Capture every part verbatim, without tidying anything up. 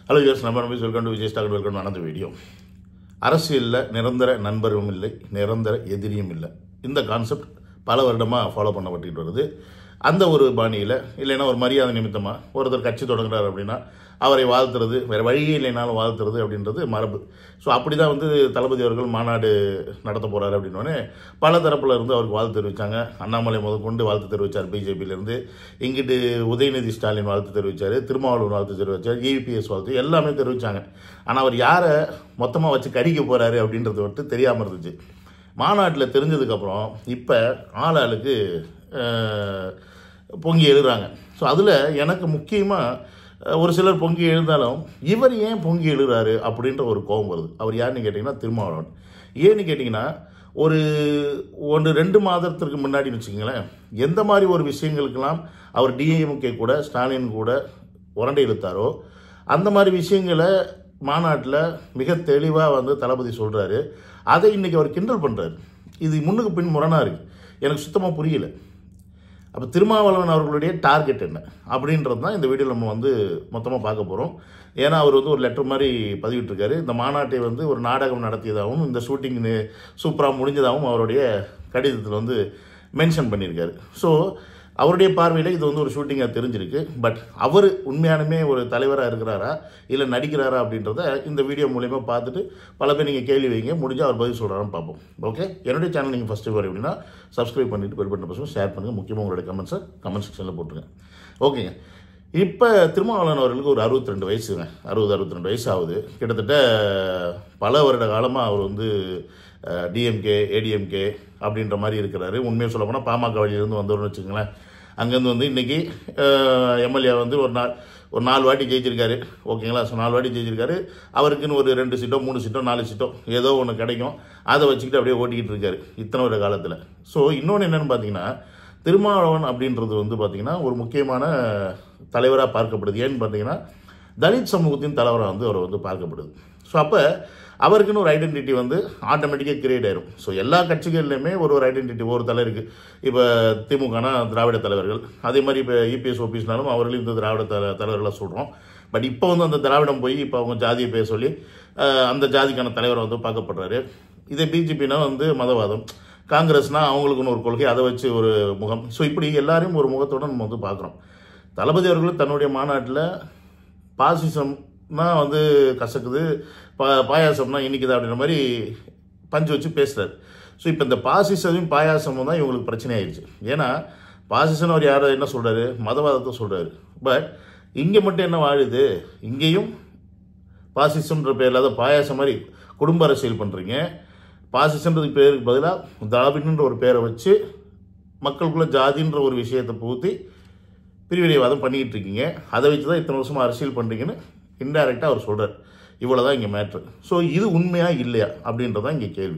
Hello யூஸ் நம்ம welcome to Vijay stock welcome ஆனந்த வீடியோ. அரசியலில் நிரந்தர நண்பரும் இல்லை, நிரந்தர எதிரியும் இல்லை. இந்த கான்செப்ட் பல வருடமாக ஃபாலோ பண்ணப்பட்டு வருது. அந்த ஒரு பாணியில் இல்லைன்னா ஒரு மரியாதை நிமித்தமாக ஒருத்தர் கட்சி தொடங்குறாரு அப்படின்னா அவரை வாழ்த்துறது, வேறு வழியே இல்லைனாலும் வாழ்த்துறது அப்படின்றது மரபு. ஸோ அப்படி தான் வந்து தளபதி அவர்கள் மாநாடு நடத்த போகிறாரு அப்படின்னோடனே பல தரப்பில் இருந்து அவருக்கு வாழ்த்து தெரிவித்தாங்க. அண்ணாமலை முதற்கொண்டு வாழ்த்து தெரிவித்தார், பிஜேபியிலேருந்து இங்கிட்டு உதயநிதி ஸ்டாலின் வாழ்த்து தெரிவித்தார், திருமாவளவன் வாழ்த்து தெரிவித்தார், இபிஎஸ் வாழ்த்து எல்லாமே தெரிவித்தாங்க. ஆனால் அவர் யாரை மொத்தமாக வச்சு கடிக்க போகிறாரு அப்படின்றது மட்டும் தெரியாமல் இருந்துச்சு. மாநாட்டில் தெரிஞ்சதுக்கப்புறம் இப்போ ஆளாளுக்கு பொங்கி எழுதுறாங்க. ஸோ அதில் எனக்கு முக்கியமாக ஒரு சிலர் பொங்கி எழுந்தாலும் இவர் ஏன் பொங்கி எழுதுறாரு அப்படின்ற ஒரு கோபம் வருது. அவர் யாருன்னு கேட்டிங்கன்னா திருமாவளவன். ஏன்னு கேட்டிங்கன்னா ஒரு ஒன்று ரெண்டு மாதத்திற்கு முன்னாடின்னு வச்சுக்கோங்களேன், எந்த மாதிரி ஒரு விஷயங்களுக்கெல்லாம் அவர் டிஎம்கே கூட ஸ்டாலின் கூட உரண்டை இழுத்தாரோ அந்த மாதிரி விஷயங்களை மாநாட்டில் மிக தெளிவாக வந்து தளபதி சொல்கிறாரு. அதை இன்றைக்கி அவர் கிண்டல் பண்ணுறாரு. இது முன்னுக்கு பின் முரணாக இருக்குது. எனக்கு சுத்தமாக புரியல. அப்போ திருமாவளவன் அவர்களுடைய டார்கெட் என்ன அப்படின்றது தான் இந்த வீடியோவில் நம்ம வந்து மொத்தமாக பார்க்க போகிறோம். ஏன்னா அவர் வந்து ஒரு லெட்டர் மாதிரி பதிவிட்டிருக்காரு. இந்த மாநாட்டை வந்து ஒரு நாடகம் நடத்தியதாகவும் இந்த ஷூட்டிங் சூப்பராக முடிஞ்சதாகவும் அவருடைய கடிதத்தில் வந்து மென்ஷன் பண்ணியிருக்காரு. ஸோ அவருடைய பார்வையில் இது வந்து ஒரு ஷூட்டிங்காக தெரிஞ்சிருக்கு. பட் அவர் உண்மையானுமே ஒரு தலைவராக இருக்கிறாரா இல்லை நடிக்கிறாரா அப்படின்றத இந்த வீடியோ மூலயமா பார்த்துட்டு பல பேர் நீங்கள் கேள்வி வைங்க, முடிஞ்சால் அவர் பதில் சொல்கிறான்னு பார்ப்போம். ஓகே, என்னுடைய சேனல் நீங்கள் ஃபஸ்ட்டு வர அப்படின்னா சப்ஸ்கிரைப் பண்ணிவிட்டு பெல் பட்டன் பசங்க ஷேர் பண்ணுங்கள். முக்கியமாக உங்களுடைய கமெண்ட்ஸை கமெண்ட் செக்ஷனில் போட்டுருங்க. ஓகேங்க, இப்போ திருமாவளவன் அவர்களுக்கு ஒரு அறுபத்தி ரெண்டு வயசுங்க, அறுபது அறுபத்தி ரெண்டு வயசு ஆகுது. கிட்டத்தட்ட பல வருட காலமாக அவர் வந்து டிஎம்கே ஏடிஎம்கே அப்படின்ற மாதிரி இருக்கிறாரு. உண்மையை சொல்ல போனால் பாமக வழியிலேருந்து வந்தவர்னு வச்சுக்கோங்களேன். அங்கேருந்து வந்து இன்றைக்கி எம்எல்ஏ வந்து ஒரு நாள் ஒரு நாலு வாட்டி ஜெயிச்சிருக்காரு. ஓகேங்களா? ஸோ நாலு வாட்டி ஜெயிச்சிருக்காரு. அவருக்குன்னு ஒரு ரெண்டு சீட்டோ மூணு சீட்டோ நாலு சீட்டோ ஏதோ ஒன்று கிடைக்கும், அதை வச்சுக்கிட்டு அப்படியே ஓட்டிக்கிட்டு இருக்காரு இத்தனை ஒரு காலத்தில். ஸோ இன்னொன்று என்னென்னு பார்த்தீங்கன்னா, திருமாவளவன் அப்படின்றது வந்து பார்த்திங்கன்னா ஒரு முக்கியமான தலைவராக பார்க்கப்படுது. ஏன்னு பார்த்தீங்கன்னா தலித் சமூகத்தின் தலைவராக வந்து அவர் வந்து பார்க்கப்படுது. ஸோ அப்போ அவருக்குன்னு ஒரு ஐடென்டிட்டி வந்து ஆட்டோமேட்டிக்காக கிரியேட் ஆயிரும். ஸோ எல்லா கட்சிகள்லையுமே ஒரு ஒரு ஐடென்டிட்டி ஒரு தலை இருக்குது. இப்போ திமுகனா திராவிட தலைவர்கள், அதே மாதிரி இப்போ இபிஎஸ் ஓபிஎஸ்னாலும் அவர்களையும் இந்த திராவிட தல தலைவர்களாக சொல்கிறோம். பட் இப்போ வந்து அந்த திராவிடம் போய் இப்போ அவங்க ஜாதியை பேச சொல்லி அந்த ஜாதிக்கான தலைவரை வந்து பார்க்கப்படுறாரு. இதே பிஜேபினா வந்து மதவாதம், காங்கிரஸ்னால் அவங்களுக்குன்னு ஒரு கொள்கை, அதை வச்சு ஒரு முகம். ஸோ இப்படி எல்லாரையும் ஒரு முகத்தோடு நம்ம வந்து பார்க்குறோம். தளபதி அவர்களும் தன்னுடைய மாநாட்டில் பாசிசம்னா வந்து கசக்குது, பா பாயாசம்னா இன்றைக்குது அப்படின்ற மாதிரி பஞ்சு வச்சு பேசுகிறார். ஸோ இப்போ இந்த பாசிசமும் பாயாசமும் தான் இவங்களுக்கு பிரச்சனை ஆயிடுச்சு. ஏன்னா பாசிசம் அவர் யாரை என்ன சொல்கிறாரு, மதவாதத்தை சொல்கிறாரு. பட் இங்கே மட்டும் என்ன வாழுது, இங்கேயும் பாசிசம்ன்ற பேரில் அதை பாயாசம் மாதிரி குடும்ப அரசியல் பண்ணுறீங்க. பாசிசன்றதுக்கு பேருக்கு பதிலாக திராவிடன்ற ஒரு பேரை வச்சு மக்களுக்குள்ளே ஜாதின்ற ஒரு விஷயத்தை பூத்தி பிரிவினைவாதம் பண்ணிக்கிட்டு இருக்கீங்க. அதை வச்சு தான் இத்தனை வருஷமாக அரசியல் பண்ணுறீங்கன்னு இன்டைரக்டாக அவர் சொல்கிறார். இவ்வளோ தான் இங்கே மேட்ரு. ஸோ இது உண்மையாக இல்லையா அப்படின்றதான் இங்கே கேள்வி.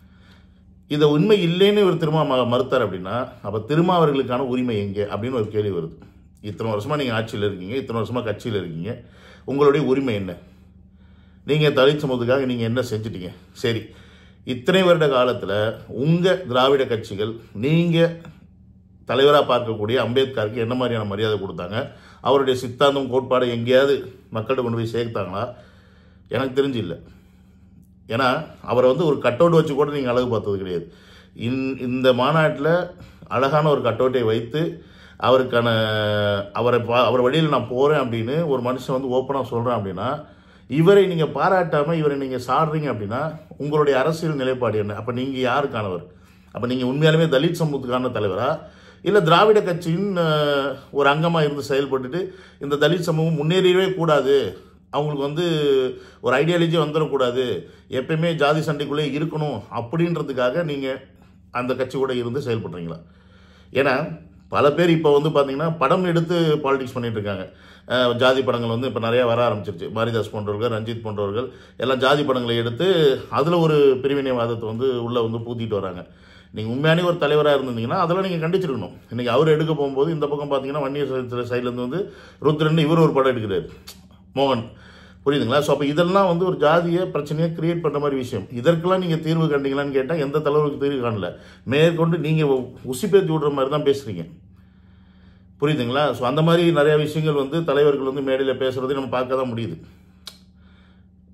இதை உண்மை இல்லைன்னு இவர் திருமா மறுத்தார் அப்படின்னா அப்போ திருமா அவர்களுக்கான உரிமை எங்கே அப்படின்னு ஒரு கேள்வி வருது. இத்தனை வருஷமாக நீங்கள் ஆட்சியில் இருக்கீங்க, இத்தனை வருஷமாக கட்சியில் இருக்கீங்க, உங்களுடைய உரிமை என்ன? நீங்கள் தலித் சமூகத்துக்காக நீங்கள் என்ன செஞ்சிட்டீங்க? சரி, இத்தனை வருட காலத்தில் உங்கள் திராவிட கட்சிகள் நீங்கள் தலைவராக பார்க்கக்கூடிய அம்பேத்கருக்கு என்ன மாதிரியான மரியாதை கொடுத்தாங்க? அவருடைய சித்தாந்தம் கோட்பாடு எங்கேயாவது மக்கள்கிட்ட கொண்டு போய் சேர்த்தாங்களா? எனக்கு தெரிஞ்சு இல்லை. ஏன்னா அவரை வந்து ஒரு கட் அவுட் வச்சு கூட நீங்கள் அழகு பார்த்தது கிடையாது. இந் இந்த மாநாட்டில் அழகான ஒரு கட் அவுட்டை வைத்து அவருக்கான அவரை பா அவர் வழியில் நான் போகிறேன் அப்படின்னு ஒரு மனுஷன் வந்து ஓப்பனாக சொல்கிறேன் அப்படின்னா, இவரை நீங்கள் பாராட்டாமல் இவரை நீங்கள் சாடுறீங்க அப்படின்னா உங்களுடைய அரசியல் நிலைப்பாடு என்ன? அப்போ நீங்கள் யாருக்கானவர்? அப்போ நீங்கள் உண்மையாலுமே தலித் சமூகத்துக்கான தலைவரா இல்லை திராவிட கட்சியின் ஒரு அங்கமாக இருந்து செயல்பட்டுட்டு இந்த தலித் சமூகம் முன்னேறியவே கூடாது, அவங்களுக்கு வந்து ஒரு ஐடியாலஜி வந்துடக்கூடாது, எப்பயுமே ஜாதி சண்டைக்குள்ளே இருக்கணும் அப்படின்றதுக்காக நீங்கள் அந்த கட்சி கூட இருந்து செயல்படுறீங்களா? ஏன்னா பல பேர் இப்போ வந்து பார்த்தீங்கன்னா படம் எடுத்து பாலிடிக்ஸ் பண்ணிகிட்டு இருக்காங்க. ஜாதி படங்கள் வந்து இப்போ நிறையா வர ஆரம்பிச்சிருச்சு. மாரிதாஸ் போன்றவர்கள், ரஞ்சித் போன்றவர்கள் எல்லாம் ஜாதி படங்களை எடுத்து அதில் ஒரு பிரிவினைவாதத்தை வந்து உள்ளே வந்து பூத்திட்டு வராங்க. நீங்கள் உண்மையானே ஒரு தலைவராக இருந்திருந்தீங்கன்னா அதெல்லாம் நீங்கள் கண்டிச்சிருக்கணும். இன்றைக்கி அவர் எடுக்க போகும்போது இந்த பக்கம் பார்த்தீங்கன்னா வன்னியர் சைட்லேருந்து வந்து ருத்ரன் இவர் ஒரு படம் எடுக்கிறார், மோகன், புரியுதுங்களா? ஸோ அப்போ இதெல்லாம் வந்து ஒரு ஜாதியை பிரச்சனையை கிரியேட் பண்ணுற மாதிரி விஷயம். இதற்கெல்லாம் நீங்கள் தீர்வு கண்டீங்களான்னு கேட்டால் எந்த தலைவருக்கு தீர்வு காணல. மேற்கொண்டு நீங்கள் உசிப்பேற்றி விடுற மாதிரி தான் பேசுகிறீங்க. புரியுதுங்களா? ஸோ அந்த மாதிரி நிறைய விஷயங்கள் வந்து தலைவர்கள் வந்து மேடையில் பேசுகிறதை நம்ம பார்க்க தான் முடியுது.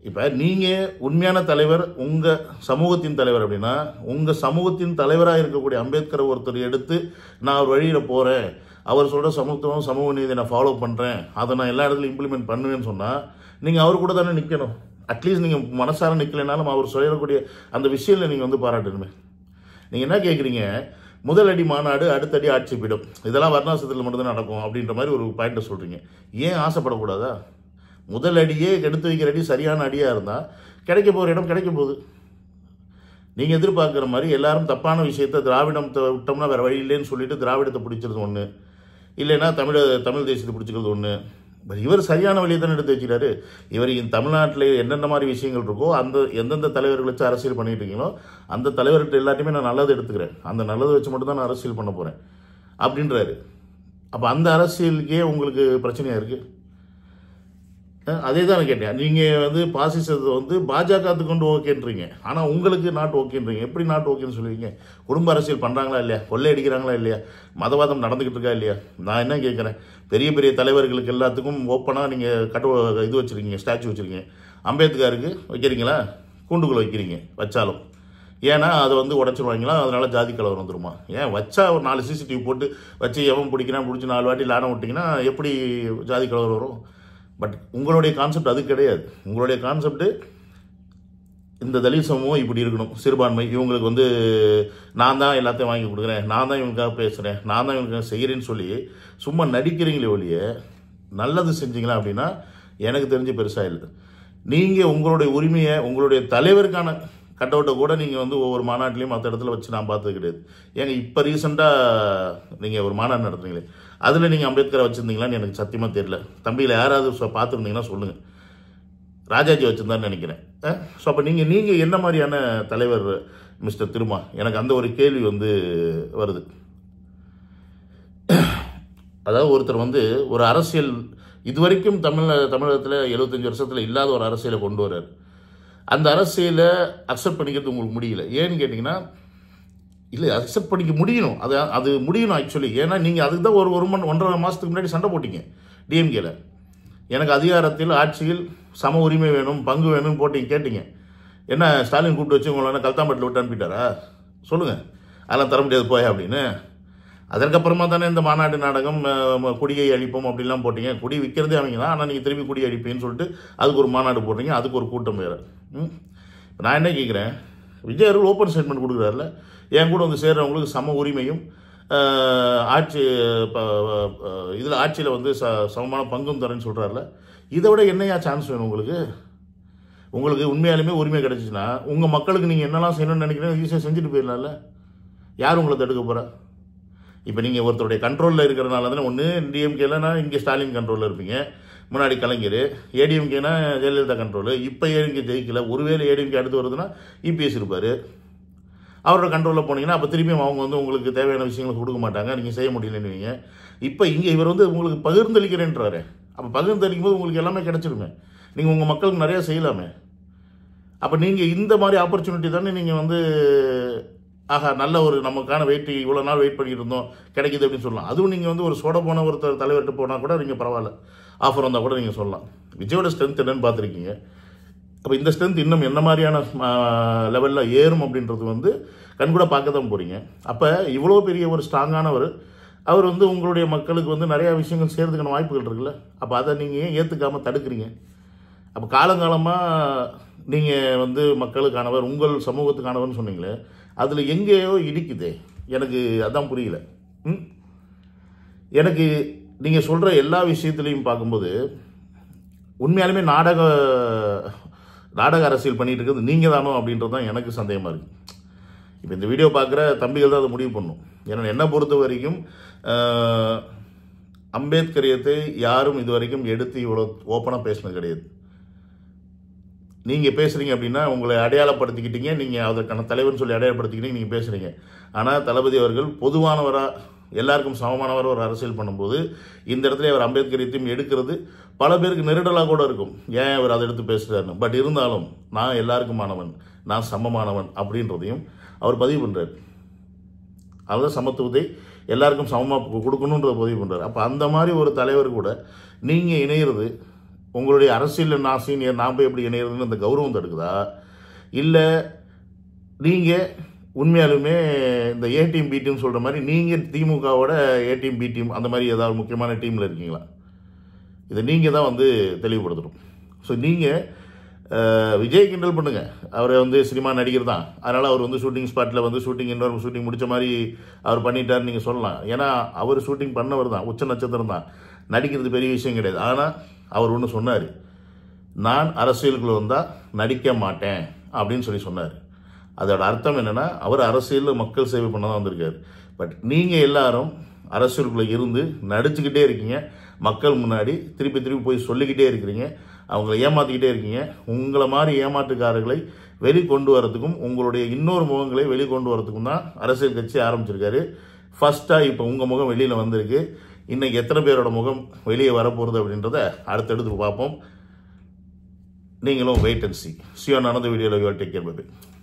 இப்போ நீங்கள் உண்மையான தலைவர், உங்கள் சமூகத்தின் தலைவர் அப்படின்னா, உங்கள் சமூகத்தின் தலைவராக இருக்கக்கூடிய அம்பேத்கர் ஒருத்தர் எடுத்து நான் ஒரு வழியில் போகிறேன், அவர் சொல்கிற சமத்துவம் சமூக நீதியை நான் ஃபாலோ பண்ணுறேன், அதை நான் எல்லா இடத்துலையும் இம்ப்ளிமெண்ட் பண்ணுவேன்னு சொன்னால் நீங்கள் அவர் கூட தானே நிற்கணும். அட்லீஸ்ட் நீங்கள் மனசார நிற்கலைனாலும் அவர் சொல்லக்கூடிய அந்த விஷயத்தில் நீங்கள் வந்து பாராட்டணுமே. நீங்கள் என்ன கேட்குறீங்க, முதல் அடி மாநாடு அடுத்தடி ஆட்சி பீடம், இதெல்லாம் வர்ணாசிரத்தில் மட்டும்தான் நடக்கும் அப்படின்ற மாதிரி ஒரு பாயிண்ட்டை சொல்கிறீங்க. ஏன் ஆசைப்படக்கூடாதா? முதல் அடியே எடுத்து வைக்கிற அடி சரியான அடியாக இருந்தால் கிடைக்க போகிற இடம் கிடைக்க போகுது. நீங்கள் எதிர்பார்க்குற மாதிரி எல்லாரும் தப்பான விஷயத்தை திராவிடம் விட்டோம்னா வேறு வழி இல்லைன்னு சொல்லிட்டு திராவிடத்தை பிடிச்சிருது ஒன்று, இல்லைன்னா தமிழ் தமிழ் தேசியத்தை பிடிச்சிக்கிறது ஒன்று. பட் இவர் சரியான வழியை தானே எடுத்து வச்சுக்கிறாரு. இவர் தமிழ்நாட்டில் என்னென்ன மாதிரி விஷயங்கள் இருக்கோ, அந்த எந்தெந்த தலைவர்கள் வச்சு அரசியல் பண்ணிட்டு இருக்கீங்களோ அந்த தலைவர்கிட்ட எல்லாத்தையுமே நான் நல்லது எடுத்துக்கிறேன், அந்த நல்லதை வச்சு மட்டும் தான் நான் அரசியல் பண்ண போகிறேன் அப்படின்றாரு. அப்போ அந்த அரசியலுக்கே உங்களுக்கு பிரச்சனையாக இருக்குது. அதே தான் கேட்டேன். நீங்கள் வந்து பாசிசத்தை வந்து பாஜகத்து கொண்டு ஓகேன்றீங்க, ஆனால் உங்களுக்கு நாட்டு ஓகேன்றீங்க. எப்படி நாட்டு ஓகேன்னு சொல்லுவீங்க? குடும்ப அரசியல் பண்ணுறாங்களா இல்லையா, கொள்ளை அடிக்கிறாங்களா இல்லையா, மதவாதம் நடந்துக்கிட்டு இருக்கா இல்லையா? நான் என்ன கேட்குறேன், பெரிய பெரிய தலைவர்களுக்கு எல்லாத்துக்கும் ஓப்பனாக நீங்கள் கட்ட இது வச்சுருக்கீங்க, ஸ்டாச்சு வச்சுருக்கீங்க. அம்பேத்கருக்கு வைக்கிறீங்களா? கூண்டுக்குள்ளே வைக்கிறீங்க. வச்சாலும் ஏன்னா அதை வந்து உடச்சிருவாங்களா, அதனால ஜாதி கலவரம் வந்துருமா? ஏன் வச்சா ஒரு நாலு சிசிடிவி போட்டு வச்சு எவன் பிடிக்கிறான் பிடிச்சி நாலு வாட்டி லாடம் விட்டிங்கன்னா எப்படி ஜாதி கலவரம் வரும்? பட் உங்களுடைய கான்செப்ட் அது கிடையாது. உங்களுடைய கான்செப்டு இந்த தலித் சமூகம் இப்படி இருக்கணும், சிறுபான்மை இவங்களுக்கு வந்து நான் தான் எல்லாத்தையும் வாங்கி கொடுக்குறேன், நான் தான் இவங்களுக்காக பேசுகிறேன், நான் தான் இவங்களுக்காக செய்கிறேன்னு சொல்லி சும்மா நடிக்கிறீங்களே ஒழிய நல்லது செஞ்சீங்களா அப்படின்னா எனக்கு தெரிஞ்சு பெருசாக இல்லை. நீங்கள் உங்களுடைய உரிமையை உங்களுடைய தலைவருக்கான கட் அவுட்டை கூட நீங்கள் வந்து ஒவ்வொரு மாநாட்டிலையும் மற்ற இடத்துல வச்சு நான் பார்த்தது கிடையாது. ஏங்க இப்போ ரீசெண்டாக நீங்கள் ஒரு மாநாடு நடத்துறீங்களே, அதில் நீங்கள் அம்பேத்கரை வச்சுருந்தீங்களான்னு எனக்கு சத்தியமாக தெரியல. தம்பியில் யாராவது பார்த்துருந்தீங்கன்னா சொல்லுங்கள். ராஜாஜி வச்சுருந்தான்னு நினைக்கிறேன். ஸோ அப்போ நீங்கள் நீங்கள் என்ன மாதிரியான தலைவர் மிஸ்டர் திருமா? எனக்கு அந்த ஒரு கேள்வி வந்து வருது. அதாவது ஒருத்தர் வந்து ஒரு அரசியல் இதுவரைக்கும் தமிழ் தமிழகத்தில் எழுபத்தஞ்சு வருஷத்தில் இல்லாத ஒரு அரசியலை கொண்டு வர்றார். அந்த அரசியலை அக்செப்ட் பண்ணிக்கிறது உங்களுக்கு முடியல. ஏன்னு கேட்டிங்கன்னா, இல்லை அக்செப்ட் பண்ணிக்க முடியணும், அது அது முடியணும் ஆக்சுவலி. ஏன்னா நீங்கள் அதுக்கு தான் ஒரு ஒரு மணி ஒன்றரை மாதத்துக்கு முன்னாடி சண்டை போட்டிங்க டிஎம்கேல. எனக்கு அதிகாரத்தில் ஆட்சியில் சம உரிமை வேணும், பங்கு வேணும்னு போட்டிங்க, கேட்டிங்க. என்ன ஸ்டாலின் கூப்பிட்டு வச்சு உங்களை என்ன கல்தாம்பட்டில் விட்டு அனுப்பிட்டாரா? சொல்லுங்கள். அதெல்லாம் தர முடியாது போயா அப்படின்னு. அதற்கப்புறமா தானே இந்த மாநாடு நாடகம் குடியை அழிப்போம் அப்படிலாம் போட்டிங்க. குடி விற்கிறதே அவங்க தான், ஆனால் நீங்கள் திரும்பி குடி அழிப்பேன்னு சொல்லிட்டு அதுக்கு ஒரு மாநாடு போடுறீங்க, அதுக்கு ஒரு கூட்டம் வேறு. ம் நான் என்ன கேட்குறேன், விஜய் அவர்கள் ஓப்பன் ஸ்டேட்மெண்ட் கொடுக்குறாருல, என் கூட வந்து சேர்றவங்களுக்கு சம உரிமையும் ஆட்சி இதில் ஆட்சியில் வந்து ச சமமான பங்கும் தரேன்னு சொல்கிறாருல, இதை விட என்னையா சான்ஸ் வேணும் உங்களுக்கு? உங்களுக்கு உண்மையாலுமே உரிமை கிடச்சிச்சின்னா உங்கள் மக்களுக்கு நீங்கள் என்னெல்லாம் செய்யணும்னு நினைக்கிறீங்க ஈஸியாக செஞ்சுட்டு போயிடலாம்ல. யார் உங்களை தடுக்க போகிறா? இப்போ நீங்கள் ஒருத்தருடைய கண்ட்ரோலில் இருக்கிறனால தானே. ஒன்று டிஎம்கேலனா இங்கே ஸ்டாலின் கண்ட்ரோலில் இருப்பீங்க, முன்னாடி கலைஞர், ஏடிஎம்கேனா ஜெயலலிதா கண்ட்ரோலு, இப்போ ஏடிஎம்கே ஜெயிக்கல, ஒருவேளை ஏடிஎம்கே அடுத்து வருதுன்னா இபிஎஸ் இருப்பார், அவரோட கண்ட்ரோலில் போனீங்கன்னா அப்போ திரும்பியும் அவங்க வந்து உங்களுக்கு தேவையான விஷயங்களை கொடுக்க மாட்டாங்க, நீங்கள் செய்ய முடியலன்னுவீங்க. இப்போ இங்கே இவர் வந்து உங்களுக்கு பகிர்ந்தளிக்கிறேன்றாரு. அப்போ பகிர்ந்தளிக்கும் போது உங்களுக்கு எல்லாமே கிடச்சிருமே, நீங்கள் உங்கள் மக்களுக்கு நிறையா செய்யலாமே. அப்போ நீங்கள் இந்த மாதிரி ஆப்பர்ச்சுனிட்டி தானே நீங்கள் வந்து ஆஹா நல்ல ஒரு நமக்கான வெயிட் இவ்வளோ நாள் வெயிட் பண்ணிட்டு இருந்தோம் கிடைக்குது அப்படின்னு சொல்லலாம். அதுவும் நீங்கள் வந்து ஒரு சோட போன ஒருத்தர் தலைவர்கிட்ட போனால் கூட நீங்கள் பரவாயில்ல, ஆஃபர் வந்தால் கூட நீங்கள் சொல்லலாம். விஜயோட ஸ்ட்ரென்த் என்னன்னு பார்த்துருக்கீங்க. அப்போ இந்த ஸ்ட்ரென்த் இன்னும் என்ன மாதிரியான லெவலில் ஏறும் அப்படின்றது வந்து கண்கூட பார்க்க தான் போகிறீங்க. அப்போ இவ்வளோ பெரிய ஒரு ஸ்ட்ராங்கானவர் அவர் வந்து உங்களுடைய மக்களுக்கு வந்து நிறையா விஷயங்கள் செய்கிறதுக்கான வாய்ப்புகள் இருக்குல்ல. அப்போ அதை நீங்கள் ஏன் ஏற்றுக்காமல் தடுக்கிறீங்க? அப்போ காலங்காலமாக நீங்கள் வந்து மக்களுக்கானவர், உங்கள் சமூகத்துக்கானவர்னு சொன்னீங்களே, அதில் எங்கேயோ இடிக்குதே, எனக்கு அதான் புரியல. ம் எனக்கு நீங்கள் சொல்கிற எல்லா விஷயத்துலையும் பார்க்கும்போது உண்மையாலுமே நாடக நாடக அரசியல் பண்ணிகிட்டு இருக்கிறது நீங்கள் தானோ அப்படின்றது தான் எனக்கு சந்தேகமாக இருக்குது. இப்போ இந்த வீடியோ பார்க்குற தம்பிகள் தான் அதை முடிவு பண்ணணும். ஏன்னா என்னை பொறுத்த வரைக்கும் அம்பேத்கரியத்தை யாரும் இது வரைக்கும் எடுத்து இவ்வளோ ஓப்பனாக பேசினது கிடையாது. நீங்கள் பேசுகிறீங்க அப்படின்னா உங்களை அடையாளப்படுத்திக்கிட்டீங்க, நீங்கள் அதற்கான தலைவர்னு சொல்லி அடையாளப்படுத்திக்கிட்டீங்க, நீங்கள் பேசுகிறீங்க. ஆனால் தளபதி அவர்கள் பொதுவானவராக எல்லாருக்கும் சமமானவராக ஒரு அரசியல் பண்ணும்போது இந்த இடத்துல அவர் அம்பேத்கரியத்தையும் எடுக்கிறது பல பேருக்கு நெருடலாக கூட இருக்கும். ஏன் அவர் அதை எடுத்து பேசுகிறாருன்னு. பட் இருந்தாலும் நான் எல்லாருக்குமானவன், நான் சமமானவன் அப்படின்றதையும் அவர் பதிவு பண்ணுறார். அதுதான் சமத்துவத்தை எல்லாருக்கும் சமமாக கொடுக்கணுன்றதை பதிவு பண்ணுறாரு. அப்போ அந்த மாதிரி ஒரு தலைவர் கூட நீங்கள் இணையிறது உங்களுடைய அரசியலில் நான் சீனியர் நான் போய் எப்படி இணையிறதுன்னு அந்த கௌரவம் தடுக்குதா, இல்லை நீங்கள் உண்மையாலுமே இந்த ஏ டீம் பி டீம் சொல்கிற மாதிரி நீங்கள் திமுகவோட ஏ டீம் பி டீம் அந்த மாதிரி ஏதாவது முக்கியமான டீமில் இருக்கீங்களா? இதை நீங்கள் தான் வந்து தெளிவுபடுத்தணும். ஸோ நீங்கள் விஜய் கிண்டல் பண்ணுங்கள், அவரை வந்து சினிமா நடிகர் தான், அதனால் அவர் வந்து ஷூட்டிங் ஸ்பாட்டில் வந்து ஷூட்டிங் இன்னொரு ஷூட்டிங் முடித்த மாதிரி அவர் பண்ணிட்டார் நீங்கள் சொல்லலாம். ஏன்னா அவர் ஷூட்டிங் பண்ணவர் தான், உச்ச நட்சத்திரம் தான், நடிக்கிறது பெரிய விஷயம் கிடையாது. ஆனால் அவர் ஒன்று சொன்னார், நான் அரசியலுக்குள்ள வந்தால் நடிக்க மாட்டேன் அப்படின்னு சொல்லி சொன்னார். அதோட அர்த்தம் என்னென்னா அவர் அரசியலில் மக்கள் சேவை பண்ண தான் வந்திருக்காரு. பட் நீங்கள் எல்லாரும் அரசியலுக்குள்ளே இருந்து நடிச்சுக்கிட்டே இருக்கீங்க, மக்கள் முன்னாடி திருப்பி திருப்பி போய் சொல்லிக்கிட்டே இருக்கிறீங்க, அவங்கள ஏமாற்றிக்கிட்டே இருக்கீங்க. உங்களை மாதிரி ஏமாற்றுக்காரர்களை வெளிக்கொண்டு வரத்துக்கும் உங்களுடைய இன்னொரு முகங்களை வெளிக்கொண்டு வரத்துக்கும் தான் அரசியல் கட்சி ஆரம்பிச்சிருக்காரு. ஃபஸ்ட்டாக இப்போ உங்கள் முகம் வெளியில் வந்திருக்கு. இன்றைக்கி எத்தனை பேரோட முகம் வெளியே வரப்போகிறது அப்படின்றத அடுத்தடுத்து பார்ப்போம். நீங்களும் wait and see. See you on another video. Love you all. Take care. Bye.